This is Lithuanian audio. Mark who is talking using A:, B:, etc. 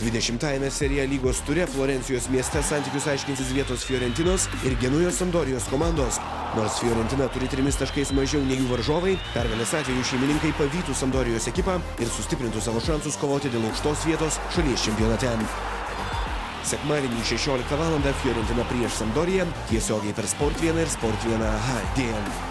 A: 20-ajame Serie A lygos ture Florencijos mieste santykius aiškinsis vietos Fiorentinos ir Genujos Sampdorijos komandos. Nors Fiorentina turi 3 taškais mažiau nei jų varžovai, pergalės atveju šeimininkai pavytų Sampdorijos ekipą ir sustiprintų savo šansus kovoti dėl aukštos vietos šalies čempionate. Sekmadienį 16 val. Fiorentina prieš Sampdoriją tiesiogiai per Sport 1 ir Sport 1 HD.